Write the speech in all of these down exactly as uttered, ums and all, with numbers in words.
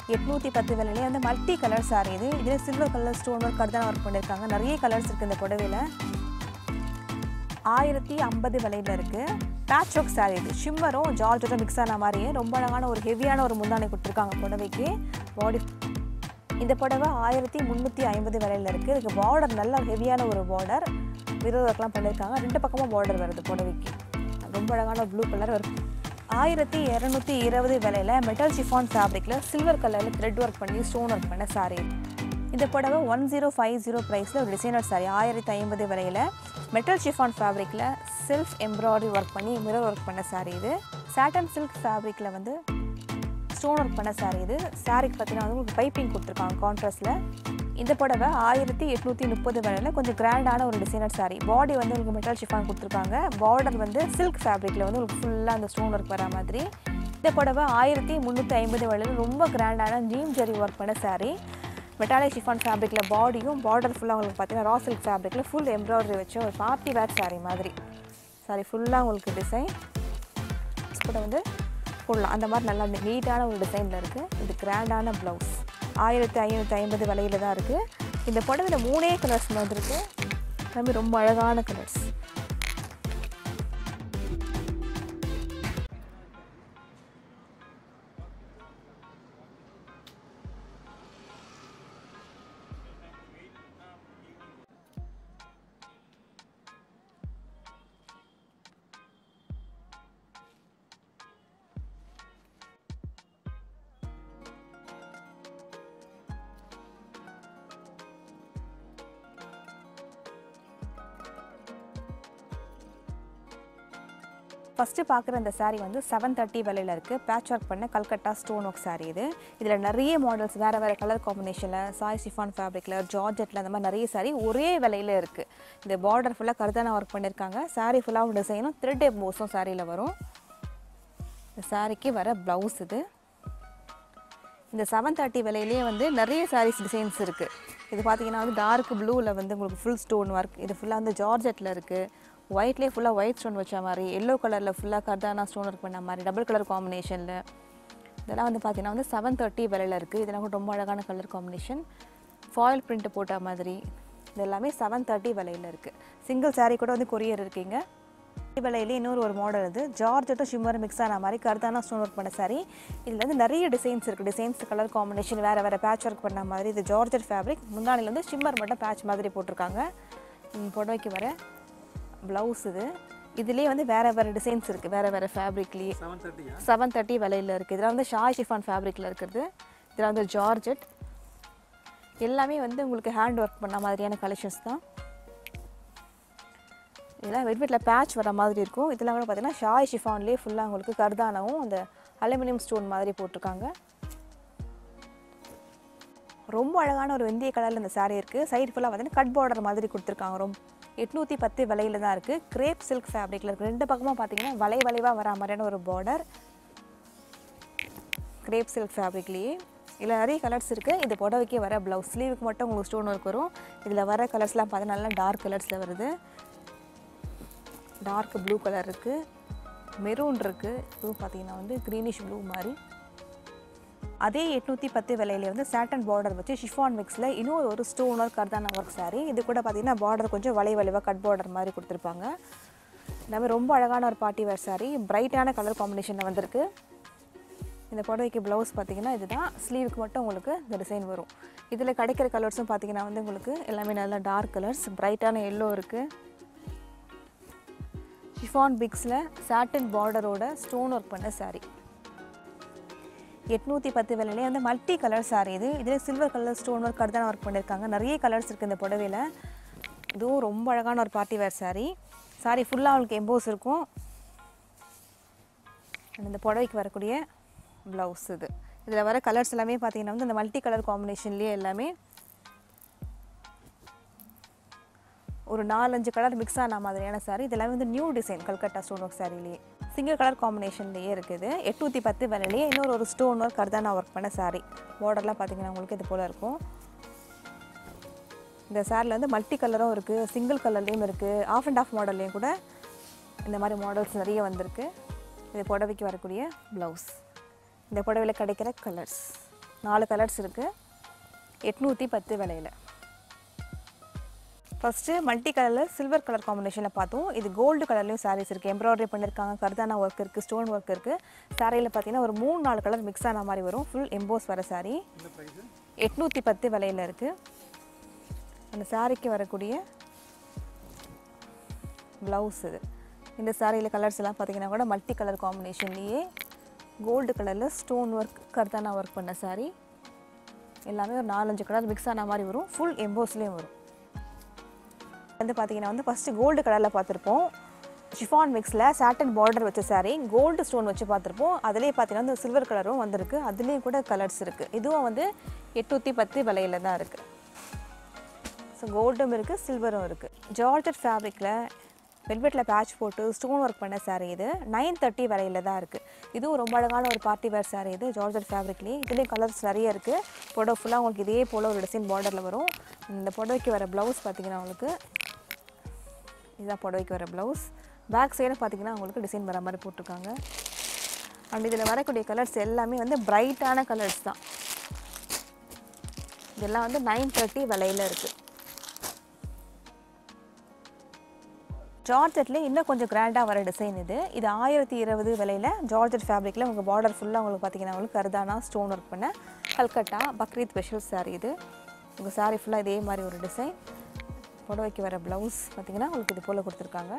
எட்நூத்தி பத்து விலையிலே வந்து மல்டி கலர் சாரி இது. இதில் silver colour stone work கர்தானா work பண்ணியிருக்காங்க. நிறைய கலர்ஸ் இருக்குது இந்த புடவையில். ஆயிரத்தி ஐம்பது விலையில் இருக்குது. பேட்ச் ஒர்க் சாரி இது. ஷிம்மரும் ஜார்ஜெட்டும் மிக்ஸ் ஆன மாதிரியே ரொம்ப அழகான ஒரு ஹெவியான ஒரு முந்தானை கொடுத்துருக்காங்க புடவைக்கு. பாடி இந்த புடவை ஆயிரத்தி முந்நூற்றி ஐம்பது விலையில் இருக்குது. இதுக்கு பார்டர் நல்ல ஹெவியான ஒரு பார்டர் மிரர் ஒர்க்லாம் பண்ணியிருக்காங்க. ரெண்டு பக்கமும் பார்டர் வருது புடவைக்கு. ரொம்ப அழகான ப்ளூ கலர் வருது. ஆயிரத்தி இரநூத்தி இருபது விலையில் மெட்டல் ஷிஃபான் ஃபேப்ரிக்கில் சில்வர் கலரில் த்ரெட் ஒர்க் பண்ணி ஸ்டோன் ஒர்க் பண்ண சாரீ. இந்த புடவை ஒன் ஜீரோ ஃபைவ் ஜீரோ ப்ரைஸில் ஒரு டிசைனர் சாரீ. ஆயிரத்தி ஐம்பது விலையில் மெட்டல் ஷிஃபான் ஃபேப்ரிக்கில் செல்ஃப் எம்ப்ராய்டரி ஒர்க் பண்ணி மிரர் ஒர்க் பண்ண சாரீ இது. சாட்டன் சில்க் ஃபேப்ரிக்கில் வந்து ஸ்டோன் ஒர்க் பண்ண சாரீ இது. சாரீக்கு பார்த்தீங்கன்னா வந்து உங்களுக்கு பைப்பிங் கொடுத்துருக்காங்க கான்ட்ராஸ்டில். இந்த புடவை ஆயிரத்தி எட்நூற்றி முப்பது விலையில் கொஞ்சம் கிராண்டான ஒரு டிசைனர் சாரீ. பாடி வந்து உங்களுக்கு மெட்டல் ஷிஃபான் கொடுத்துருக்காங்க. பார்டர் வந்து சில்க் ஃபேப்ரிக்கில் வந்து உங்களுக்கு ஃபுல்லாக அந்த ஸ்டோன் ஒர்க் வர மாதிரி. இந்த புடவை ஆயிரத்தி முந்நூற்றி ஐம்பது விலையில் ரொம்ப கிராண்டான ஜீம் ஜெரி ஒர்க் பண்ண சாரீ. மெட்டாலிக் ஷிஃபான் ஃபேப்ரிக்கில் பாடியும் பார்டர் ஃபுல்லாக உங்களுக்கு பார்த்தீங்கன்னா ரா சில்க் ஃபேப்ரிக்கில் ஃபுல் எம்ப்ராய்டரி வச்சு ஒரு பார்ட்டி வேர் சாரீ மாதிரி. சாரி ஃபுல்லாக உங்களுக்கு டிசைன் கூட வந்து போடலாம். அந்த மாதிரி நல்லா நீட்டான ஒரு டிசைனில் இருக்குது. இது கிராண்டான ப்ளவுஸ். ஆயிரத்தி ஐநூற்றி ஐம்பது விலையில் தான் இருக்குது. இந்த புடவையில் மூணே கலர்ஸ் வந்துருக்கு. எல்லாமே ரொம்ப அழகான கலர்ஸ். ஃபஸ்ட்டு பார்க்குற இந்த சாரீ வந்து செவன் தேர்ட்டி விலையில் இருக்குது. பேட்ச் ஒர்க் பண்ண கல்கட்டா ஸ்டோன் ஒர்க் சாரீ இது. இதில் நிறைய மாடல்ஸ் வேறு வேறு கலர் காம்பினேஷனில் சாய் ஷிஃபான் ஃபேப்ரிக்கில் ஜார்ஜெட்டில் அந்த மாதிரி நிறைய சாரீ ஒரே விலையில் இருக்குது. இந்த பார்டர் ஃபுல்லாக கர்தானா ஒர்க் பண்ணியிருக்காங்க. சாரீ ஃபுல்லாக டிசைனும் த்ரெட் எம்போஸும் சாரியில் வரும். இந்த சாரீக்கு வர ப்ளவுஸ் இது. இந்த செவன் தேர்ட்டி விலையிலேயே வந்து நிறைய சாரீஸ் டிசைன்ஸ் இருக்குது. இது பார்த்தீங்கன்னா வந்து டார்க் ப்ளூவில் வந்து உங்களுக்கு ஃபுல் ஸ்டோன் ஒர்க். இது ஃபுல்லாக வந்து ஜார்ஜெட்டில் இருக்குது. ஒயிட்லேயே ஃபுல்லாக ஒயிட் ஸ்டோன் வச்ச மாதிரி, எல்லோ கலரில் ஃபுல்லாக கர்தானா ஸ்டோன் ஒர்க் பண்ண மாதிரி, டபுள் கலர் காம்பினேஷனில். இதெல்லாம் வந்து பார்த்தீங்கன்னா வந்து செவன் தேர்ட்டி விலையில் இருக்குது. இதெல்லாம் கூட ரொம்ப அழகான கலர் காம்பினேஷன். ஃபாயில் பிரிண்ட் போட்ட மாதிரி இது எல்லாமே செவன் தேர்ட்டி விலையில் இருக்குது. சிங்கிள் சாரீ கூட வந்து கொரியர் இருக்கீங்க. விலையிலே இன்னொரு ஒரு மாடல் இது. ஜார்ஜெட்டும் ஷிம்மர் மிக்ஸ் ஆன மாதிரி கர்தானா ஸ்டோன் ஒர்க் பண்ண சாரீ. இதில் வந்து நிறைய டிசைன்ஸ் இருக்குது. டிசைன்ஸ் கலர் காம்பினேஷன் வேறு வேறு பேட்ச் ஒர்க் பண்ண மாதிரி. இது ஜார்ஜெட் ஃபேப்ரிக். முந்தானியில் வந்து ஷிம்மர் மட்டும் பேட்ச் மாதிரி போட்டிருக்காங்க. புடவைக்கு வர ப்ளவுஸ் இது. இதுலேயே வந்து வேறு வேறு டிசைன்ஸ் இருக்குது. வேறு வேறு ஃபேப்ரிக்லேயே செவன் தேர்ட்டி விலையில் இருக்குது. இதில் வந்து ஷாய் ஷிஃபான் ஃபேப்ரிக்கில் இருக்கிறது. இதில் வந்து ஜார்ஜெட் எல்லாமே வந்து உங்களுக்கு ஹேண்ட் ஒர்க் பண்ண மாதிரியான கலெக்ஷன்ஸ் தான். இதெல்லாம் வெட்வெட்டில் பேட்ச் வர மாதிரி இருக்கும். இதெல்லாம் கூட பார்த்தீங்கன்னா ஷாய் ஷிஃபான்லேயே ஃபுல்லாக உங்களுக்கு கர்தானாவும் அந்த அலுமினியம் ஸ்டோன் மாதிரி போட்டிருக்காங்க. ரொம்ப அழகான ஒரு வெந்தய கலரில் இந்த சாரீ இருக்குது. சைடு ஃபுல்லாக பார்த்தீங்கன்னா கட் பார்டர் மாதிரி கொடுத்துருக்காங்க. ரொம்ப எட்நூற்றி பத்து விலையில் தான் இருக்குது. கிரேப் சில்க் ஃபேப்ரிக்கில் இருக்குது. ரெண்டு பக்கமாக பார்த்தீங்கன்னா வளை வளைவாக வர மாதிரியான ஒரு பார்டர். கிரேப் சில்க் ஃபேப்ரிக்லேயே இதில் நிறைய கலர்ஸ் இருக்குது. இது புடவைக்கே வர ப்ளவுஸ். ஸ்லீவுக்கு மட்டும் உங்களுக்கு ஸ்டோன் ஒர்க் வரும். இதில் வர கலர்ஸ்லாம் பார்த்தா நல்லா டார்க் கலர்ஸில் வருது. டார்க் ப்ளூ கலர் இருக்குது, மெரூன் இருக்குது. இதுவும் பார்த்தீங்கன்னா வந்து க்ரீனிஷ் ப்ளூ மாதிரி. அதே எட்நூற்றி பத்து விலையிலே வந்து சாட்டன் பார்டர் வச்சு ஷிஃபான் மிக்ஸில் இன்னொரு ஒரு ஸ்டோன் ஒர்க் கர்தானா ஒர்க் சாரீ. இது கூட பார்த்தீங்கன்னா பார்டர் கொஞ்சம் வளை வளைவாக கட் பார்டர் மாதிரி கொடுத்துருப்பாங்க. எல்லாமே ரொம்ப அழகான ஒரு பார்ட்டி வேர் சாரீ. பிரைட்டான கலர் காம்பினேஷனில் வந்திருக்கு. இந்த புடவைக்கு ப்ளவுஸ் பார்த்தீங்கன்னா இதுதான். ஸ்லீவுக்கு மட்டும் உங்களுக்கு இந்த டிசைன் வரும். இதில் கிடைக்கிற கலர்ஸும் பார்த்தீங்கன்னா வந்து உங்களுக்கு எல்லாமே நல்லா டார்க் கலர்ஸ். பிரைட்டான எல்லோ இருக்குது. ஷிஃபான் பிக்ஸில் சாட்டன் பார்டரோட ஸ்டோன் ஒர்க் பண்ண சாரீ. எட்நூற்றி பத்து விலையிலே வந்து மல்டி கலர் சாரீ இது. இதில் silver colour stone work கர்தானா work பண்ணியிருக்காங்க. நிறைய கலர்ஸ் இருக்குது இந்த புடவையில். இதுவும் ரொம்ப அழகான ஒரு பார்ட்டி வேர் சாரீ. சாரீ ஃபுல்லாக அவங்களுக்கு எம்போஸ் இருக்கும். இந்த புடவைக்கு வரக்கூடிய ப்ளவுஸ் இது. இதில் வர கலர்ஸ் எல்லாமே பார்த்தீங்கன்னா வந்து இந்த மல்டி கலர் காம்பினேஷன்லேயே எல்லாமே ஒரு நாலஞ்சு கலர் மிக்ஸ் ஆன மாதிரியான சாரீ. இதெல்லாம் வந்து new design Calcutta stone work சாரீலேயே சிங்கிள் கலர் காம்பினேஷன்லேயே இருக்குது. எட்நூற்றி பத்து விலையிலேயே இன்னொரு ஒரு ஸ்டோன் ஒர்க் கர்தானா ஒர்க் பண்ண சாரீ. பார்டர்லாம் பார்த்தீங்கன்னா உங்களுக்கு இது போல் இருக்கும். இந்த சாரியில் வந்து மல்டி கலரும் இருக்குது, சிங்கிள் கலர்லேயும் இருக்குது, ஆஃப் அண்ட் ஆஃப் மாடல்லையும் கூட இந்த மாதிரி மாடல்ஸ் நிறைய வந்திருக்கு. இது புடவைக்கு வரக்கூடிய ப்ளவுஸ். இந்த புடவையில் கிடைக்கிற கலர்ஸ் நாலு கலர்ஸ் இருக்குது, எட்நூற்றி பத்து விலையில். ஃபஸ்ட்டு மல்டி கலரில் சில்வர் கலர் காம்பினேஷனில் பார்த்தோம். இது கோல்டு கலர்லேயும் சாரீஸ் இருக்குது, எம்ப்ராய்டரி பண்ணியிருக்காங்க, கர்தானா ஒர்க் இருக்குது, ஸ்டோன் ஒர்க் இருக்குது. சாரியில் பார்த்தீங்கன்னா ஒரு மூணு நாலு கலர் மிக்ஸ் ஆன மாதிரி வரும். ஃபுல் எம்போஸ் வர சாரீ எட்நூற்றி பத்து விலையில் இருக்குது. அந்த சாரீக்கு வரக்கூடிய ப்ளவுஸ் இது. இந்த சாரியில் கலர்ஸ் எல்லாம் பார்த்தீங்கன்னா கூட மல்டி கலர் காம்பினேஷன்லேயே கோல்டு கலரில் ஸ்டோன் ஒர்க் கர்தானா ஒர்க் பண்ண சாரீ. எல்லாமே ஒரு நாலஞ்சு கலர் மிக்ஸ் ஆன மாதிரி வரும். ஃபுல் எம்போஸ்லேயும் வரும். வந்து பார்த்தீங்கன்னா வந்து ஃபஸ்ட்டு கோல்டு கலரில் பார்த்துருப்போம். ஷிஃபான் மிக்ஸில் சாட்டன் பார்டர் வச்ச சாரீ கோல்டு ஸ்டோன் வச்சு பார்த்துருப்போம். அதிலே பார்த்தீங்கன்னா வந்து சில்வர் கலரும் வந்திருக்கு. அதுலேயும் கூட கலர்ஸ் இருக்குது. இதுவும் வந்து எட்நூற்றி பத்து விலையில் தான் இருக்குது. ஸோ கோல்டும் இருக்குது, சில்வரும் இருக்குது. ஜார்ஜெட் ஃபேப்ரிக்கில் வெல்வெட்டில் பேட்ச் போட்டு ஸ்டோன் ஒர்க் பண்ண சாரீ இது நைன் தேர்ட்டி விலையில் தான் இருக்குது. இதுவும் ரொம்ப அழகான ஒரு பார்ட்டி வேர் சாரீ இது. ஜார்ஜெட் ஃபேப்ரிக்லேயே இதுலேயும் கலர்ஸ் நிறைய இருக்குது. புடவை ஃபுல்லாக உங்களுக்கு இதே போல் ஒரு டிசைன் பார்டரில் வரும். இந்த புடவைக்கு வர ப்ளவுஸ் பார்த்தீங்கன்னா உங்களுக்கு இதுதான் புடவைக்கு வர ப்ளவுஸ். பேக் சைடு பார்த்தீங்கன்னா உங்களுக்கு டிசைன் வர மாதிரி போட்டிருக்காங்க. அண்ட் இதில் வரக்கூடிய கலர்ஸ் எல்லாமே வந்து பிரைட்டான கலர்ஸ் தான். இதெல்லாம் வந்து நைன் தேர்ட்டி விலையில் இருக்குது. ஜார்ஜெட்லேயே இன்னும் கொஞ்சம் கிராண்டாக வர டிசைன் இது. இது ஆயிரத்தி இருபது விலையில் ஜார்ஜெட் ஃபேப்ரிக்கில் உங்கள் பார்டர் ஃபுல்லாக உங்களுக்கு பார்த்தீங்கன்னா உங்களுக்கு கர்தானா ஸ்டோன் ஒர்க் பண்ண கல்கட்டா பக்ரீத் ஸ்பெஷல் சாரீ இது. உங்கள் சாரீ ஃபுல்லாக இதே மாதிரி ஒரு டிசைன். புடவைக்கு வர ப்ளவுஸ் பார்த்திங்கன்னா உங்களுக்கு இது போல் கொடுத்துருக்காங்க.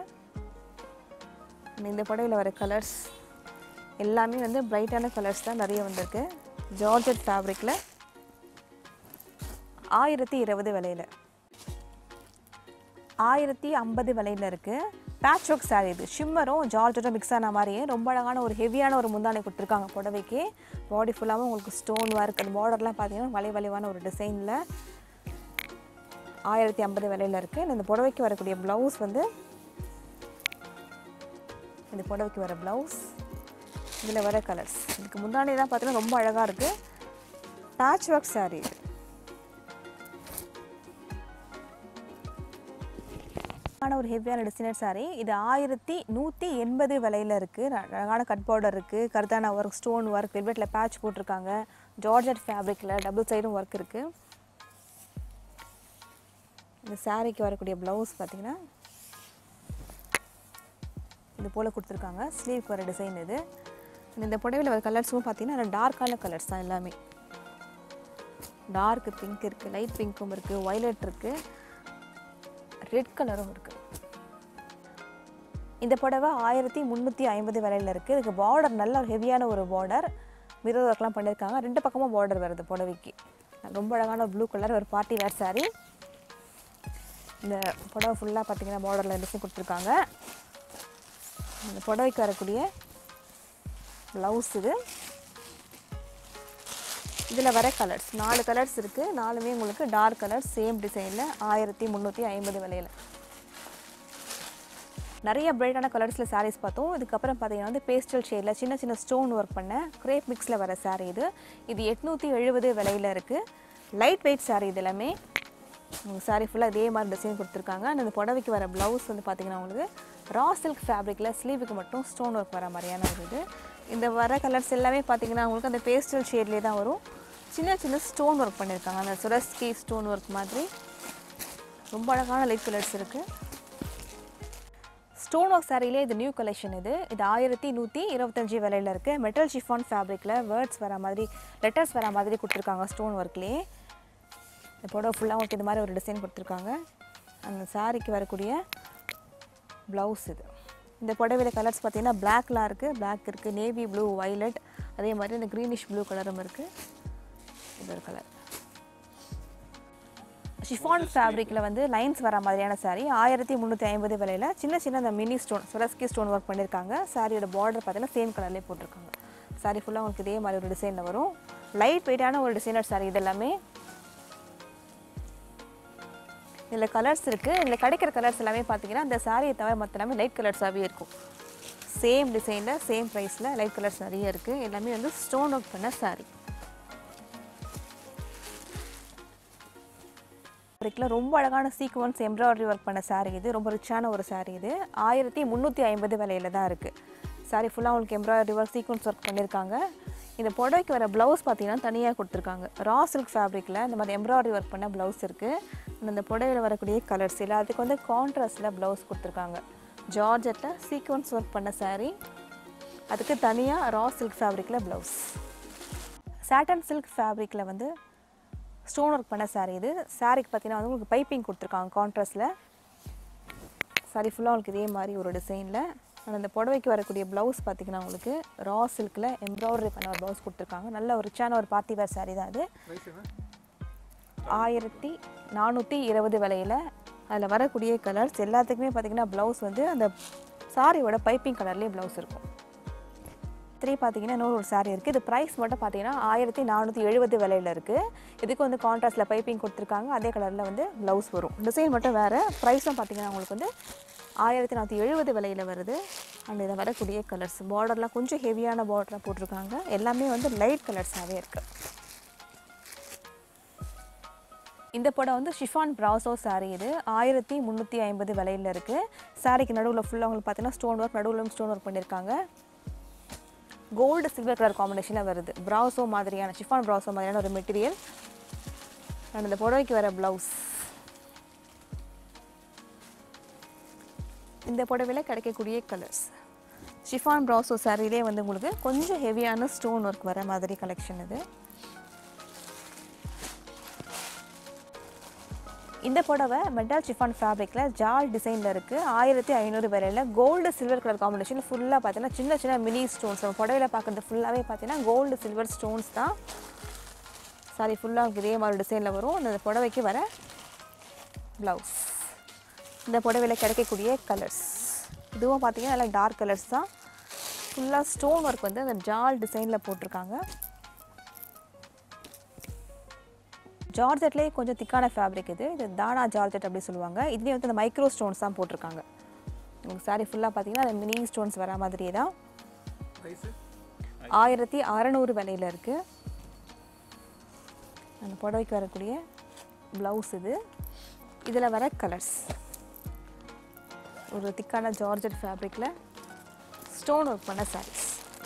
இந்த புடவையில் வர கலர்ஸ் எல்லாமே வந்து பிரைட்டான கலர்ஸ் தான் நிறைய வந்திருக்கு. ஜார்ஜெட் ஃபேப்ரிக்கில் ஆயிரத்தி இருபது விலையில். ஆயிரத்தி ஐம்பது விலையில் இருக்குது. பேட்ச் ஒர்க் சாரீ இது. ஷிம்மரும் ஜார்ஜெட்டும் மிக்ஸ் ஆன மாதிரியே ரொம்ப அழகான ஒரு ஹெவியான ஒரு முந்தானை கொடுத்துருக்காங்க புடவைக்கு. பாடி ஃபுல்லாகவும் உங்களுக்கு ஸ்டோன் ஒர்க், அந்த பார்டர்லாம் பார்த்தீங்கன்னா வளை வளைவான ஒரு டிசைனில் ஆயிரத்தி ஐம்பது விலையில் இருக்குது. இந்த புடவைக்கு வரக்கூடிய ப்ளவுஸ் வந்து இந்த புடவைக்கு வர ப்ளவுஸ் இதில் வர கலர்ஸ். இதுக்கு முன்னாடி தான் பார்த்தீங்கன்னா ரொம்ப அழகாக இருக்குது. பேட்ச் ஒர்க் சாரீ இது. ஒரு ஹெவியான டிசைனர் சாரீ இது ஆயிரத்தி நூற்றி எண்பது விலையில் இருக்குது. அழகான கட் பார்டர் இருக்குது, கர்தானா ஒர்க், ஸ்டோன் ஒர்க், வெல்வெட்டில் பேட்ச் போட்டிருக்காங்க. ஜார்ஜெட் ஃபேப்ரிக்கில் டபுள் சைடும் ஒர்க் இருக்குது. இந்த சாரீக்கு வரக்கூடிய ப்ளவுஸ் பார்த்திங்கன்னா இது போல் கொடுத்துருக்காங்க. ஸ்லீவ்க்கு வர டிசைன் இது. இந்த புடவையில் வர கலர்ஸும் பார்த்திங்கன்னா டார்க்கான கலர்ஸ் தான் எல்லாமே. டார்க் பிங்க் இருக்குது, லைட் பிங்க்கும் இருக்குது, வயலட் இருக்குது, ரெட் கலரும் இருக்குது. இந்த புடவை ஆயிரத்தி முந்நூற்றி ஐம்பது விலையில் இருக்குது. இதுக்கு பார்டர் நல்ல ஹெவியான ஒரு பார்டர், மிரர் ஒர்க்லாம் பண்ணியிருக்காங்க. ரெண்டு பக்கமும் பார்டர் வருது புடவைக்கு. ரொம்ப அழகான ப்ளூ கலர் ஒரு பார்ட்டி வேர் சாரீ. இந்த புடவை ஃபுல்லாக பார்த்தீங்கன்னா பார்டரில் டிசைன் கொடுத்துருக்காங்க. இந்த புடவைக்கு வரக்கூடிய ப்ளவுஸ் இது. இதில் வர கலர்ஸ் நாலு கலர்ஸ் இருக்குது. நாலுமே உங்களுக்கு டார்க் கலர், சேம் டிசைனில் ஆயிரத்தி முந்நூற்றி ஐம்பது விலையில். நிறைய பிரைட்டான கலர்ஸில் சாரீஸ் பார்த்தோம். இதுக்கப்புறம் பார்த்தீங்கன்னா வந்து பேஸ்டல் ஷேடில் சின்ன சின்ன ஸ்டோன் ஒர்க் பண்ண கிரேப் மிக்ஸில் வர சாரீ இது. இது எட்நூற்றி எழுபது விலையில் இருக்குது. லைட் வெயிட் சாரீ இது எல்லாமே. உங்களுக்கு சாரீ ஃபுல்லாக இதே மாதிரி டிசைன் கொடுத்துருக்காங்க. அந்த புடவைக்கு வர ப்ளவுஸ் வந்து பார்த்திங்கன்னா உங்களுக்கு ரா சில்க் ஃபேப்ரிக்கில் ஸ்லீவுக்கு மட்டும் ஸ்டோன் ஒர்க் வர மாதிரியான ஒரு இது. இந்த வர கலர்ஸ் எல்லாமே பார்த்திங்கன்னா உங்களுக்கு அந்த பேஸ்டல் ஷேட்லேயே தான் வரும். சின்ன சின்ன ஸ்டோன் ஒர்க் பண்ணியிருக்காங்க. அந்த சுரஸ்கி ஸ்டோன் ஒர்க் மாதிரி ரொம்ப அழகான லைட் கலர்ஸ் இருக்குது. ஸ்டோன் ஒர்க் சாரியிலே இது நியூ கலெக்ஷன் இது. இது ஆயிரத்தி நூற்றி இருபத்தஞ்சி விலையில் இருக்குது. மெட்டல் ஷிஃபான் ஃபேப்ரிக்கில் வேர்ட்ஸ் வர மாதிரி, லெட்டர்ஸ் வர மாதிரி கொடுத்துருக்காங்க ஸ்டோன் ஒர்க்லேயே. இந்த புடவை ஃபுல்லாக உங்களுக்கு இது மாதிரி ஒரு டிசைன் கொடுத்துருக்காங்க. அந்த சாரிக்கு வரக்கூடிய ப்ளவுஸ் இது. இந்த புடவையில் கலர்ஸ் பார்த்திங்கன்னா பிளாக்லாம் இருக்குது, பிளாக் இருக்குது, நேவி ப்ளூ, வயலட், அதே மாதிரி இந்த க்ரீனிஷ் ப்ளூ கலரும் இருக்குது. இது ஒரு கலர். ஷிஃபான் ஃபேப்ரிக்கில் வந்து லைன்ஸ் வர மாதிரியான சாரீ ஆயிரத்தி முந்நூற்றி ஐம்பது விலையில். சின்ன சின்ன அந்த mini stone Swarovski stone work பண்ணியிருக்காங்க. சாரியோட பார்டர் பார்த்தீங்கன்னா சேம் கலர்லேயே போட்டிருக்காங்க. சாரீ ஃபுல்லாக உங்களுக்கு இதே மாதிரி ஒரு டிசைனில் வரும். லைட் வெயிட்டான ஒரு டிசைனர் சாரீ இது எல்லாமே. இதில் கலர்ஸ் இருக்குது. இதில் கிடைக்கிற கலர்ஸ் எல்லாமே பார்த்தீங்கன்னா இந்த சாரியை தவிர மற்ற எல்லாமே லைட் கலர்ஸாகவே இருக்கும். சேம் டிசைனில் சேம் ப்ரைஸில் லைட் கலர்ஸ் நிறைய இருக்குது. எல்லாமே வந்து ஸ்டோன் ஒர்க் பண்ண சாரீ. ஃபேப்ரிக்கில் ரொம்ப அழகான சீக்வன்ஸ் எம்ப்ராய்டரி ஒர்க் பண்ண சாரீ இது. ரொம்ப ரிச்சான ஒரு சாரீ இது. ஆயிரத்தி முந்நூற்றி ஐம்பது விலையில் தான் இருக்குது. சாரீ ஃபுல்லாக உங்களுக்கு எம்ப்ராய்டரி ஒர்க், சீக்வன்ஸ் ஒர்க் பண்ணியிருக்காங்க. இந்த புடவைக்கு வர ப்ளவுஸ் பார்த்தீங்கன்னா தனியாக கொடுத்துருக்காங்க. ரா சில்க் ஃபேப்ரிக்கில் இந்த மாதிரி எம்ப்ராய்டரி ஒர்க் பண்ண ப்ளவுஸ் இருக்குது. இந்த புடவையில் வரக்கூடிய கலர்ஸ் எல்லாத்துக்கும் வந்து கான்ட்ராஸ்டில் ப்ளவுஸ் கொடுத்துருக்காங்க. ஜார்ஜெட்டில் சீக்வன்ஸ் ஒர்க் பண்ண சாரீ, அதுக்கு தனியாக ரா சில்க் ஃபேப்ரிக்கில் ப்ளவுஸ். சாட்டன் சில்க் ஃபேப்ரிக்கில் வந்து ஸ்டோன் ஒர்க் பண்ண சாரீ. இது சாரீக்கு பார்த்தீங்கன்னா வந்து உங்களுக்கு பைப்பிங் கொடுத்துருக்காங்க கான்ட்ராஸ்டில். சாரீ ஃபுல்லாக உங்களுக்கு இதே மாதிரி ஒரு டிசைனில். அந்த புடவைக்கு வரக்கூடிய ப்ளவுஸ் பார்த்திங்கன்னா உங்களுக்கு ரா சில்கில் எம்ப்ராய்டரி பண்ண ஒரு ப்ளவுஸ் கொடுத்துருக்காங்க. நல்ல ஒரு ரிச்சான ஒரு பார்ட்டி வேர் சாரீ தான் அது. ஆயிரத்தி நானூற்றி இருபது விலையில் அதில் வரக்கூடிய கலர்ஸ் எல்லாத்துக்குமே பார்த்திங்கன்னா ப்ளவுஸ் வந்து அந்த சாரியோட பைப்பிங் கலர்லேயே ப்ளவுஸ் இருக்கும். த்ரீ பார்த்தீங்கன்னா இன்னொரு ஒரு சாரீ இருக்குது. இது ப்ரைஸ் மட்டும் பார்த்தீங்கன்னா ஆயிரத்தி நானூற்றி எழுபது விலையில் இருக்குது. இதுக்கு வந்து கான்ட்ராஸ்டில் பைப்பிங் கொடுத்துருக்காங்க. அதே கலரில் வந்து ப்ளவுஸ் வரும். டிசைன் மட்டும் வேறு. ப்ரைஸும் பார்த்தீங்கன்னா உங்களுக்கு வந்து ஆயிரத்தி நானூற்றி எழுபது விலையில் வருது. அண்ட் இதில் வரக்கூடிய கலர்ஸ் பார்டர்லாம் கொஞ்சம் ஹெவியான பார்டராக போட்டிருக்காங்க. எல்லாமே வந்து லைட் கலர்ஸாகவே இருக்குது. இந்த படம் வந்து ஷிஃபான் ப்ராசோ சாரீ. இது ஆயிரத்தி முந்நூற்றி ஐம்பது விலையில் இருக்குது. சாரீக்கு நடுவில் ஃபுல்லாக உங்களுக்கு பார்த்தீங்கன்னா ஸ்டோன் ஒர்க், நடுவில் ஸ்டோன் ஒர்க் பண்ணியிருக்காங்க. கோல்டு சில்வர் கலர் காம்பினேஷனில் வருது. ப்ராசோ மாதிரியான ஷிஃபான் ப்ராசோ மாதிரியான ஒரு மெட்டீரியல். அண்ட் இந்த புடவைக்கு வர ப்ளவுஸ். இந்த புடவையில் கிடைக்கக்கூடிய கலர்ஸ் ஷிஃபான் ப்ராசோ சாரிலே வந்து உங்களுக்கு கொஞ்சம் ஹெவியான ஸ்டோன் ஒர்க் வர மாதிரி கலெக்ஷன் இது. இந்த புடவை மெட்டல் ஷிஃபான் ஃபேப்ரிக்கில் ஜால் டிசைனில் இருக்குது. ஆயிரத்தி ஐநூறு விலையில் கோல்டு சில்வர் கலர் காம்பினேஷன். ஃபுல்லாக பார்த்தீங்கன்னா சின்ன சின்ன மினி ஸ்டோன்ஸ். நம்ம புடவையில் பார்க்குறது ஃபுல்லாகவே பார்த்தீங்கன்னா கோல்டு சில்வர் ஸ்டோன்ஸ் தான். சாரி ஃபுல்லாக இதே மாதிரி டிசைனில் வரும். இந்த புடவைக்கு வர ப்ளவுஸ். இந்த புடவையில் கிடைக்கக்கூடிய கலர்ஸ் இதுவும் பார்த்தீங்கன்னா நல்லா டார்க் கலர்ஸ் தான். ஃபுல்லாக ஸ்டோன் ஒர்க் வந்து அந்த ஜால் டிசைனில் போட்டிருக்காங்க. ஜார்ஜெட்லேயே கொஞ்சம் திக்கான ஃபேப்ரிக் இது. இது தானா ஜார்ஜெட் அப்படி சொல்லுவாங்க. இதுலேயே வந்து அந்த மைக்ரோ ஸ்டோன்ஸ் தான் போட்டிருக்காங்க. உங்களுக்கு சாரி ஃபுல்லாக பார்த்தீங்கன்னா அந்த மினி ஸ்டோன்ஸ் வர மாதிரியே தான். ஆயிரத்தி அறநூறு விலையில் இருக்குது. அந்த புடவைக்கு வரக்கூடிய ப்ளவுஸ் இது. இதில் வர கலர்ஸ் ஒரு திக்கான ஜார்ஜெட் ஃபேப்ரிக்கில் ஸ்டோன் ஒர்க் பண்ண சாரீஸ்.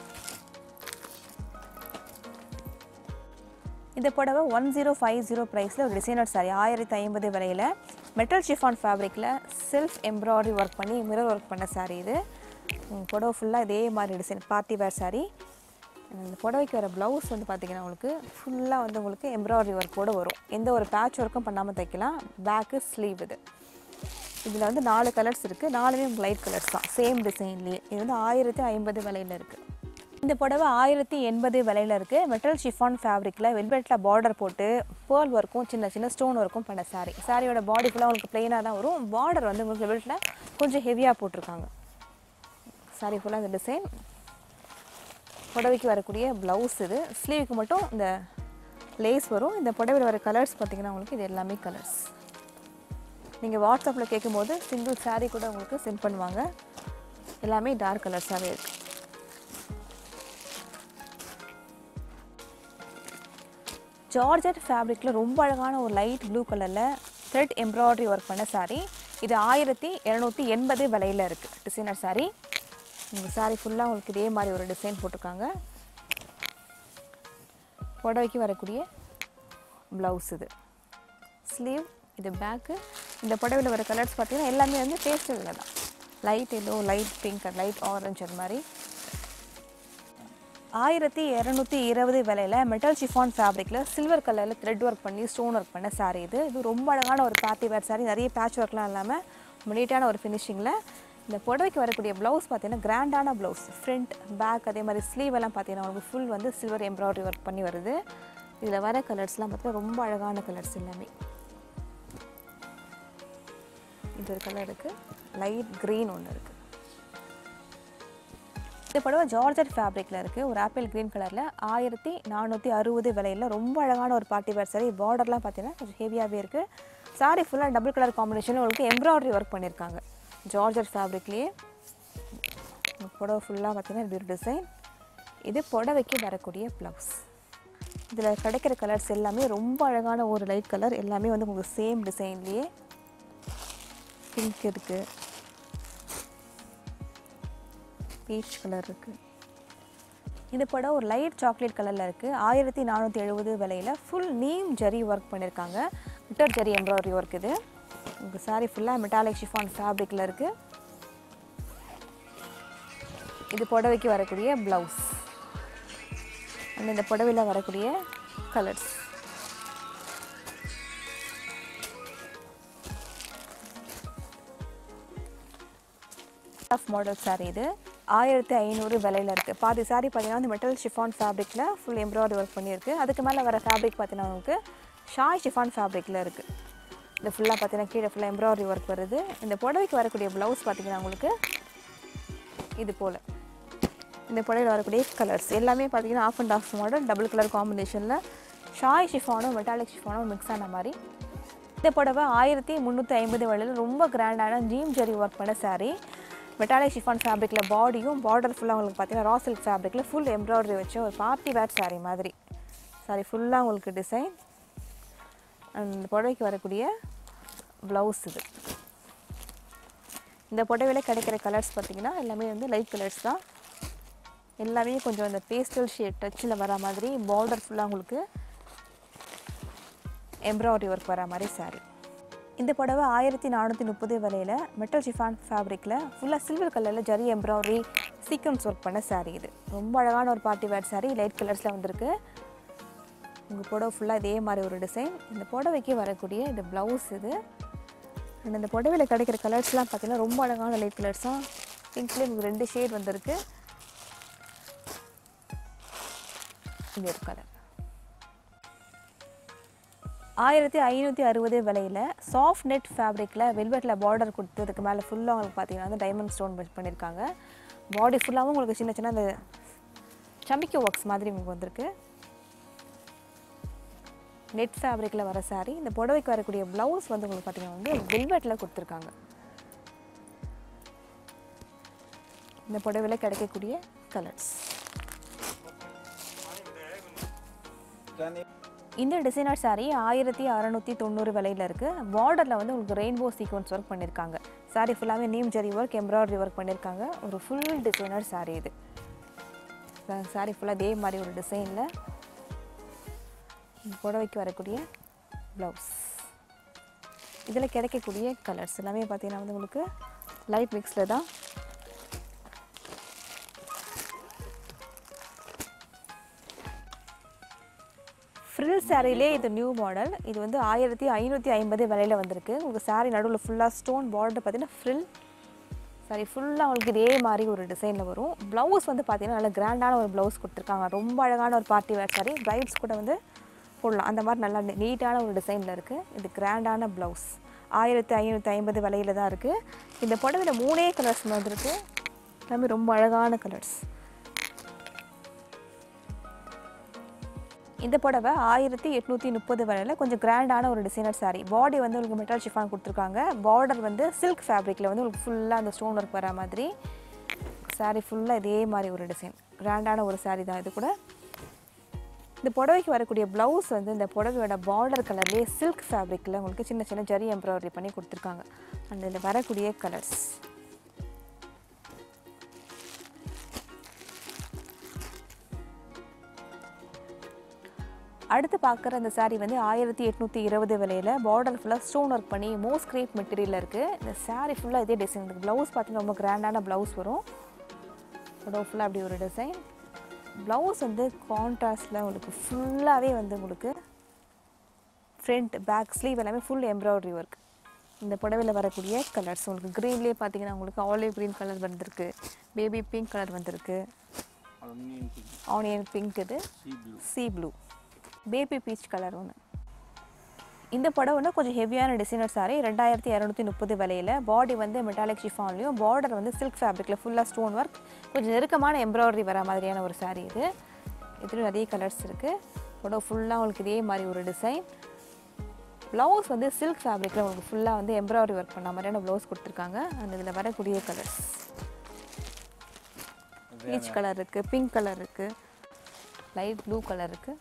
இந்த புடவை ஒன் ஜீரோ ஃபைவ் ஜீரோ ப்ரைஸில் ஒரு டிசைனர் சாரீ. ஆயிரத்தி ஐம்பது விலையில் மெட்டல் ஷிஃபான் ஃபேப்ரிக்கில் செல்ஃப் எம்ப்ராய்டரி ஒர்க் பண்ணி மிரர் ஒர்க் பண்ண சாரீ இது. புடவை ஃபுல்லாக இதே மாதிரி டிசைன் பார்ட்டி வேர் சாரீ. இந்த புடவைக்கு வர ப்ளவுஸ் வந்து பார்த்திங்கன்னா உங்களுக்கு ஃபுல்லாக வந்து உங்களுக்கு எம்ப்ராய்டரி ஒர்க்கோடு வரும். எந்த ஒரு பேட்ச் ஒர்க்கும் பண்ணாமல் தைக்கலாம். பேக்கு ஸ்லீவ் இது. இதில் வந்து நாலு கலர்ஸ் இருக்குது. நாலுமே லைட் கலர்ஸ் தான், சேம் டிசைன்லேயே. இது வந்து ஆயிரத்தி ஐம்பது விலையில் இருக்குது. இந்த புடவை ஆயிரத்தி எண்பது விலையில் இருக்குது. மெட்டல் ஷிஃபான் ஃபேப்ரிக்கில் வெல்வெட்டில் பார்டர் போட்டு பேர்ல் ஒர்க்கும் சின்ன சின்ன ஸ்டோன் ஒர்க்கும் பண்ண சாரீ. சாரியோட பாடி ஃபுல்லாக உங்களுக்கு ப்ளெயினாக தான் வரும். பார்டர் வந்து உங்களுக்கு வெல்வெட்டில் கொஞ்சம் ஹெவியாக போட்டிருக்காங்க. சாரி ஃபுல்லாக இந்த டிசைன். புடவைக்கு வரக்கூடிய ப்ளவுஸ் இது. ஸ்லீவுக்கு மட்டும் இந்த லேஸ் வரும். இந்த புடவையில் வர கலர்ஸ் பார்த்திங்கன்னா உங்களுக்கு இது எல்லாமே கலர்ஸ். நீங்கள் வாட்ஸ்அப்பில் கேட்கும்போது சிங்கிள் சாரீ கூட உங்களுக்கு சென்ட் பண்ணுவாங்க. எல்லாமே டார்க் கலர்ஸாகவே இருக்குது. ஜார்ஜெட் ஃபேப்ரிக்கில் ரொம்ப அழகான ஒரு லைட் ப்ளூ கலரில் த்ரெட் எம்ப்ராய்டரி ஒர்க் பண்ண சாரீ. இது ஆயிரத்தி இரநூத்தி எண்பது விலையில் இருக்குது. டிசைனர் சாரீ. உங்கள் சாரீ ஃபுல்லாக உங்களுக்கு இதே மாதிரி ஒரு டிசைன் போட்டிருக்காங்க. புடவைக்கு வரக்கூடிய ப்ளவுஸ் இது. ஸ்லீவ் இது பேக்கு. இந்த புடவையில் வர கலர்ஸ் பார்த்தீங்கன்னா எல்லாமே வந்து பேஸ்டல் தான். Light yellow, light pink, light orange அது மாதிரி. ஆயிரத்தி இரநூத்தி இருபது விலையில் மெட்டல் ஷிஃபான் ஃபேப்ரிக்கில் சில்வர் கலரில் த்ரெட் ஒர்க் பண்ணி ஸ்டோன் ஒர்க் பண்ண சாரீ இது. இது ரொம்ப அழகான ஒரு பார்ட்டி வேர் சாரீ. நிறைய பேட்ச் ஒர்க்லாம் இல்லாமல் நீட்டான ஒரு ஃபினிஷிங்கில். இந்த புடவைக்கு வரக்கூடிய ப்ளவுஸ் பார்த்தீங்கன்னா கிராண்டான ப்ளவுஸ். ஃப்ரண்ட், பேக், அதே மாதிரி ஸ்லீவ் எல்லாம் பார்த்தீங்கன்னா உங்களுக்கு ஃபுல் வந்து சில்வர் எம்ப்ராய்டரி ஒர்க் பண்ணி வருது. இதில் வர கலர்ஸ்லாம் பார்த்தீங்கன்னா ரொம்ப அழகான கலர்ஸ் எல்லாமே. இது ஒரு கலர் இருக்குது. லைட் க்ரீன் ஒன்று இருக்குது. இந்த புடவை ஜார்ஜெட் ஃபேப்ரிக்கில் இருக்குது. ஒரு ஆப்பிள் க்ரீன் கலரில் ஆயிரத்தி நானூற்றி அறுபது விலையில் ரொம்ப அழகான ஒரு பார்ட்டி வேர் சாரீ. பார்டர்லாம் பார்த்தீங்கன்னா கொஞ்சம் ஹெவியாகவே இருக்குது. சாரீ ஃபுல்லாக டபுள் கலர் காம்பினேஷனில் உங்களுக்கு எம்ப்ராய்டரி ஒர்க் பண்ணியிருக்காங்க. ஜார்ஜெட் ஃபேப்ரிக்லேயே புடவை ஃபுல்லாக பார்த்தீங்கன்னா இப்படி ஒரு டிசைன். இது புடவைக்கு வரக்கூடிய ப்ளவுஸ். இதில் கிடைக்கிற கலர்ஸ் எல்லாமே ரொம்ப அழகான ஒரு லைட் கலர். எல்லாமே வந்து உங்களுக்கு சேம் டிசைன்லேயே. பிங்க் இருக்குது, பீச் கலர் இருக்குது, இந்த படம் ஒரு லைட் சாக்லேட் கலரில் இருக்குது. ஆயிரத்தி நானூற்றி எழுபது விலையில் ஃபுல் நீம் ஜரி ஒர்க் பண்ணியிருக்காங்க. விட்டர் ஜரி எம்ப்ராய்டரி ஒர்க் இது. உங்கள் சாரீ ஃபுல்லாக மெட்டாலிக் ஷிஃபான் ஃபேப்ரிக்கில் இருக்குது. இது புடவைக்கு வரக்கூடிய ப்ளவுஸ் அண்ட் இந்த புடவையில் வரக்கூடிய கலர்ஸ். மாடல் சாரீ இது ஆயிரத்தி ஐநூறு விலையில் இருக்குது. பாதி சாரீ பார்த்தீங்கன்னா வந்து மெட்டல் ஷிஃபான் ஃபேப்ரிக்கில் ஃபுல் எம்ப்ராய்டரி ஒர்க் பண்ணியிருக்கு. அதுக்கு மேலே வர ஃபேப்ரிக் பார்த்தீங்கன்னா உங்களுக்கு ஷாய் ஷிஃபான் ஃபேப்ரிக்கில் இருக்குது. இந்த ஃபுல்லாக பார்த்தீங்கன்னா கீழே ஃபுல்லாக எம்ப்ராய்டரி ஒர்க் வருது. இந்த புடவைக்கு வரக்கூடிய ப்ளவுஸ் பார்த்தீங்கன்னா உங்களுக்கு இது போல். இந்த புடவையில் வரக்கூடிய கலர்ஸ் எல்லாமே பார்த்தீங்கன்னா off and off model double colour காம்பினேஷனில் ஷாய் ஷிஃபானும் மெட்டாலிக் ஷிஃபானும் மிக்ஸ் ஆன மாதிரி. இந்த புடவை ஆயிரத்தி முந்நூற்றி ஐம்பது விலையில் ரொம்ப கிராண்டான ஜீம் ஜரி ஒர்க் பண்ண சாரீ. மெட்டாலிக் ஷிஃபான் ஃபேப்ரிக்கில் பாடியும் பார்டர் ஃபுல்லாக உங்களுக்கு பார்த்தீங்கன்னா ரா சில்க் ஃபேப்ரிக்கில் ஃபுல் எம்ப்ராய்டரி வச்சு ஒரு பார்ட்டி வேர் சாரீ மாதிரி. சாரி ஃபுல்லாக உங்களுக்கு டிசைன் அண்ட் புடவைக்கு வரக்கூடிய ப்ளவுஸ் இது. இந்த புடவையில் கிடைக்கிற கலர்ஸ் பார்த்திங்கன்னா எல்லாமே வந்து லைட் கலர்ஸ் தான். எல்லாமே கொஞ்சம் அந்த பேஸ்டல் ஷேட் டச்சில் வர மாதிரி பார்டர் ஃபுல்லாக உங்களுக்கு எம்ப்ராய்டரி ஒர்க் வர மாதிரி சாரீ. இந்த புடவை ஆயிரத்தி நானூற்றி முப்பது விலையில் மெட்டல் ஷிஃபான் ஃபேப்ரிக்கில் ஃபுல்லாக சில்வர் கலரில் ஜரி எம்ப்ராய்டரி சீக்வன்ஸ் ஒர்க் பண்ண சாரீ இது. ரொம்ப அழகான ஒரு பார்ட்டி வேர் சாரீ லைட் கலர்ஸில் வந்திருக்கு. உங்கள் புடவை ஃபுல்லாக இதே மாதிரி ஒரு டிசைன். இந்த புடவைக்கு வரக்கூடிய இந்த ப்ளவுஸ் இது. அண்ட் இந்த புடவையில் கிடைக்கிற கலர்ஸ்லாம் பார்த்திங்கன்னா ரொம்ப அழகான லைட் கலர்ஸாக பிங்க்லேயே உங்களுக்கு ரெண்டு ஷேட் வந்திருக்கு. இது ஒரு கலர் ஆயிரத்தி ஐநூற்றி அறுபது விலையில் சாஃப்ட் நெட் ஃபேப்ரிக்கில் வெல்வெட்டில் பார்டர் கொடுத்ததுக்கு மேலே ஃபுல்லாக உங்களுக்கு பார்த்தீங்கன்னா வந்து டைமண்ட் ஸ்டோன் ஒர்க் பண்ணியிருக்காங்க. பாடி ஃபுல்லாகவும் உங்களுக்கு சின்ன சின்ன அந்த சமிக்கி ஒர்க்ஸ் மாதிரி உங்களுக்கு வந்திருக்கு. நெட் ஃபேப்ரிக்கில் வர சாரீ. இந்த புடவைக்கு வரக்கூடிய ப்ளவுஸ் வந்து உங்களுக்கு பார்த்தீங்கன்னா வந்து வெல்வெட்டில் கொடுத்துருக்காங்க. இந்த புடவையில் கிடைக்கக்கூடிய கலர்ஸ். இந்த டிசைனர் சாரீ ஆயிரத்தி அறநூற்றி தொண்ணூறு விலையில் இருக்குது. பார்டரில் வந்து உங்களுக்கு ரெயின்போ சீக்வன்ஸ் ஒர்க் பண்ணியிருக்காங்க. சாரீ ஃபுல்லாகவே நீம் ஜரி ஒர்க் எம்ப்ராய்டரி ஒர்க் பண்ணியிருக்காங்க. ஒரு ஃபுல் டிசைனர் சாரீ இது. சாரீ ஃபுல்லாக இதே மாதிரி ஒரு டிசைனில் புடவைக்கு வரக்கூடிய ப்ளவுஸ். இதில் கிடைக்கக்கூடிய கலர்ஸ் எல்லாமே பார்த்தீங்கன்னா வந்து உங்களுக்கு லைட் மிக்ஸில் தான். ஃப்ரில் சாரிலே இது நியூ மாடல். இது வந்து ஆயிரத்தி ஐநூற்றி ஐம்பது விலையில் வந்திருக்கு. உங்களுக்கு சாரீ நடுவில் ஃபுல்லாக ஸ்டோன் பார்டர் பார்த்தீங்கன்னா ஃப்ரில் சாரி ஃபுல்லாக உங்களுக்கு இதே மாதிரி ஒரு டிசைனில் வரும். ப்ளவுஸ் வந்து பார்த்தீங்கன்னா நல்ல கிராண்டான ஒரு ப்ளவுஸ் கொடுத்துருக்காங்க. ரொம்ப அழகான ஒரு பார்ட்டி வேர் சாரீ. ப்ரைட்ஸ் கூட வந்து போடலாம் அந்த மாதிரி நல்லா நீட்டான ஒரு டிசைனில் இருக்குது. இது கிராண்டான ப்ளவுஸ் ஆயிரத்தி ஐநூற்றி ஐம்பது விலையில் தான் இருக்குது. இந்த புடவையில் மூணே கலர்ஸ் வந்துருக்கு. எல்லாமே ரொம்ப அழகான கலர்ஸ். இந்த புடவை ஆயிரத்தி எட்நூற்றி முப்பது விலையில் கொஞ்சம் கிராண்டான ஒரு டிசைனர் சாரீ. பாடி வந்து உங்களுக்கு மெட்டல் ஷிஃபான் கொடுத்துருக்காங்க. பார்டர் வந்து சில்க் ஃபேப்ரிக்கில் வந்து உங்களுக்கு ஃபுல்லாக அந்த ஸ்டோன் ஒர்க் வர மாதிரி சாரீ ஃபுல்லாக இதே மாதிரி ஒரு டிசைன். கிராண்டான ஒரு சாரீ தான் இது கூட. இந்த புடவைக்கு வரக்கூடிய ப்ளவுஸ் வந்து இந்த புடவையோட பார்டர் கலர்லேயே சில்க் ஃபேப்ரிக்கில் உங்களுக்கு சின்ன சின்ன ஜரி எம்ப்ராய்டரி பண்ணி கொடுத்துருக்காங்க. அந்த இதில் வரக்கூடிய கலர்ஸ். அடுத்து பார்க்குற அந்த சாரீ வந்து ஆயிரத்தி எட்நூற்றி இருபது விலையில் பார்டர் ஃபுல்லாக ஸ்டோன் ஒர்க் பண்ணி மோஸ் கிரேப் மெட்டீரியலில் இருக்குது. இந்த சாரீ ஃபுல்லாக இதே டிசைன் இருக்குது. ப்ளவுஸ் பார்த்தீங்கன்னா ரொம்ப கிராண்டான ப்ளவுஸ் வரும். புடவை ஃபுல்லாக அப்படி ஒரு டிசைன். ப்ளவுஸ் வந்து கான்ட்ராஸ்டில் உங்களுக்கு ஃபுல்லாகவே வந்து உங்களுக்கு ஃப்ரண்ட் பேக் ஸ்லீவ் எல்லாமே ஃபுல் எம்ப்ராய்டரி ஒர்க். இந்த புடவையில் வரக்கூடிய கலர்ஸ் உங்களுக்கு க்ரீன்லேயே பார்த்தீங்கன்னா உங்களுக்கு ஆலிவ் க்ரீன் கலர் வந்திருக்கு. பேபி பிங்க் கலர் வந்திருக்கு. ஆனியன் பிங்க் இது sea blue baby peach colour ஒன்று. இந்த புடவை வந்து கொஞ்சம் ஹெவியான டிசைனர் சாரீ. ரெண்டாயிரத்தி இரநூத்தி முப்பது விலையில் பாடி வந்து மெட்டாலிக் ஷிஃபான்லையும் பார்டர் வந்து சில்க் ஃபேப்ரிக்கில் ஃபுல்லாக ஸ்டோன் ஒர்க் கொஞ்சம் நெருக்கமான எம்ப்ராய்டரி வர மாதிரியான ஒரு சாரீ இது. இதில் நிறைய கலர்ஸ் இருக்குது. புடவை ஃபுல்லாக உங்களுக்கு இதே மாதிரி ஒரு டிசைன். ப்ளவுஸ் வந்து சில்க் ஃபேப்ரிக்கில் உங்களுக்கு ஃபுல்லாக வந்து எம்ப்ராய்டரி ஒர்க் பண்ண மாதிரியான ப்ளவுஸ் கொடுத்துருக்காங்க. அந்த இதில் வரக்கூடிய கலர்ஸ் பீச் கலர் இருக்குது, பிங்க் கலர் இருக்குது, லைட் ப்ளூ கலர் இருக்குது.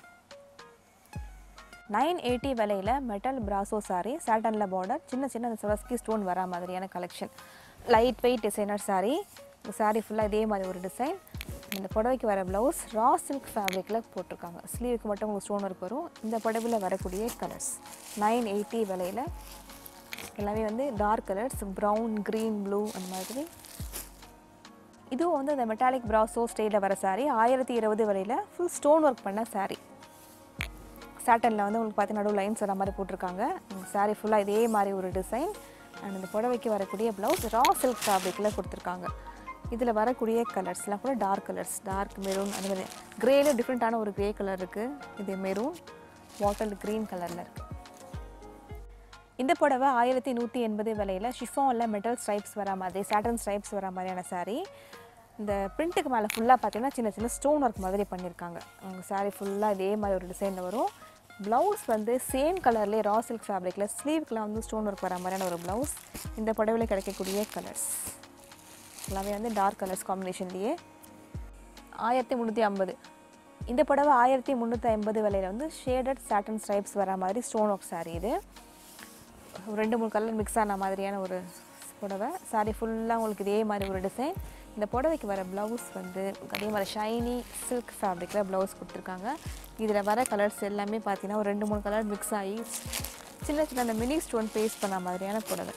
நைன் எயிட்டி விலையில் மெட்டல் பிராசோ சாரீ. சாட்டனில் பார்டர் சின்ன சின்ன அந்த சவஸ்கி ஸ்டோன் வர மாதிரியான collection. Light weight designer sari. இந்த சாரீ ஃபுல்லாக இதே மாதிரி ஒரு டிசைன். இந்த புடவைக்கு வர ப்ளவுஸ் ரா சில்க் ஃபேப்ரிக்கில் போட்டிருக்காங்க. ஸ்லீவுக்கு மட்டும் உங்களுக்கு ஸ்டோன் ஒர்க் வரும். இந்த புடவையில் வரக்கூடிய கலர்ஸ் நைன் எயிட்டி விலையில் எல்லாமே வந்து dark colours, brown, green, blue அந்த மாதிரி. இதுவும் வந்து இந்த மெட்டாலிக் ப்ராசோ ஸ்டைலில் வர சாரீ. ஆயிரத்தி இருபது விலையில் ஃபுல் ஸ்டோன் ஒர்க் பண்ண சாரீ. சாட்டனில் வந்து உங்களுக்கு பார்த்து நடுவு லைன்ஸ் வர மாதிரி போட்டிருக்காங்க. சாரீ ஃபுல்லாக இதே மாதிரி ஒரு டிசைன். அண்ட் இந்த புடவைக்கு வரக்கூடிய ப்ளவுஸ் ரா சில்க் ஃபேப்ரிக்கில் கொடுத்துருக்காங்க. இதில் வரக்கூடிய கலர்ஸ்லாம் கூட டார்க் கலர்ஸ், டார்க் மெரூன், அந்த மாதிரி க்ரேல டிஃப்ரெண்ட்டான ஒரு க்ரே கலர் இருக்குது. இது மெரூன், வாட்டர் க்ரீன் கலரில் இருக்குது. இந்த புடவை ஆயிரத்தி நூற்றி எண்பது விலையில் ஷிஃபானில் மெட்டல் ஸ்ட்ரைப்ஸ் வர மாதிரி, சாட்டன் ஸ்ட்ரைப்ஸ் வர மாதிரியான சாரீ. இந்த பிரிண்ட்டுக்கு மேலே ஃபுல்லாக பார்த்தீங்கன்னா சின்ன சின்ன ஸ்டோன் ஒர்க் மாதிரி பண்ணியிருக்காங்க. அவங்க சாரீ ஃபுல்லாக இதே மாதிரி ஒரு டிசைனில் வரும். ப்ளவுஸ் வந்து சேம் கலர்லேயே ரா சில்க் ஃபேப்ரிக்கில் ஸ்லீவ்க்கெலாம் வந்து ஸ்டோன் ஒர்க் வர மாதிரியான ஒரு ப்ளவுஸ். இந்த புடவையில் கிடைக்கக்கூடிய கலர்ஸ் எல்லாமே வந்து டார்க் கலர்ஸ் காம்பினேஷன்லேயே. ஆயிரத்தி முந்நூற்றி ஐம்பது இந்த புடவை ஆயிரத்தி முந்நூற்றி ஐம்பது விலையில் வந்து ஷேடட் சாட்டன் ஸ்ட்ரைப்ஸ் வர மாதிரி ஸ்டோன் ஒர்க் சாரீ. இது ரெண்டு மூணு கலர் மிக்ஸ் ஆன மாதிரியான ஒரு புடவை. சாரீ ஃபுல்லாக உங்களுக்கு இதே மாதிரி ஒரு டிசைன். இந்த புடவைக்கு வர ப்ளவுஸ் வந்து அதே மாதிரி ஷைனி சில்க் ஃபேப்ரிக்கில் ப்ளவுஸ் கொடுத்துருக்காங்க. இதில் வர கலர்ஸ் எல்லாமே பார்த்தீங்கன்னா ஒரு ரெண்டு மூணு கலர் மிக்ஸ் ஆகி சின்ன சின்ன அந்த மினி ஸ்டோன் பேஸ்ட் பண்ண மாதிரியான புடவை.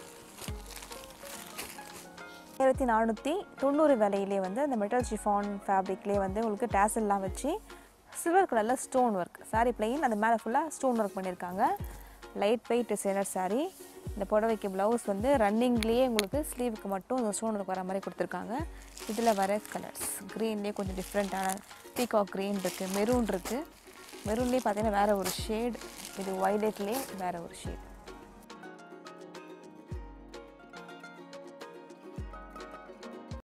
ஆயிரத்தி நானூற்றி தொண்ணூறு விலையிலே வந்து அந்த மெட்டல் ஷிஃபான் ஃபேப்ரிக்லேயே வந்து உங்களுக்கு டேசல்லாம் வச்சு சில்வர் கலரில் ஸ்டோன் ஒர்க். சாரீ பிளெயின், அது மேலே ஃபுல்லாக ஸ்டோன் ஒர்க் பண்ணியிருக்காங்க. Light weight designer sari. இந்த புடவைக்கு ப்ளவுஸ் வந்து ரன்னிங்லேயே உங்களுக்கு ஸ்லீவுக்கு மட்டும் இந்த ஸ்டோன் ஒர்க் வர மாதிரி கொடுத்துருக்காங்க. இதில் வர கலர்ஸ் க்ரீன்லேயே கொஞ்சம் டிஃப்ரெண்ட்டான பீகாக் க்ரீன் இருக்குது, மெரூன் இருக்குது. மெரூன்லேயே பார்த்தீங்கன்னா வேறு ஒரு ஷேட், இது வைலட்லேயே வேறு ஒரு ஷேட்.